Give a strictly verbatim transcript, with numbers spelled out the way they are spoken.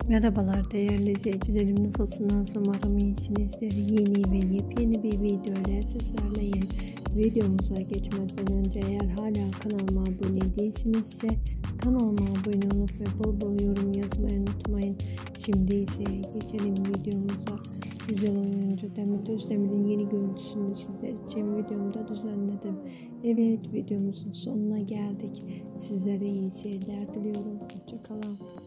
Merhabalar değerli izleyicilerim, nasılsınız? Umarım iyisinizdir. Yeni ve yepyeni bir video ile sizlerleyim. Videomuza geçmeden önce eğer hala kanalıma abone değilsinizse kanalıma abone olup ve bol bol yorum yazmayı unutmayın. Şimdi ise geçelim videomuza. Güzel oyuncu Demet Özdemir'in yeni görüntüsünü sizler için videomda düzenledim. Evet, videomuzun sonuna geldik. Sizlere iyi seyirler diliyorum. Hoşça kalın.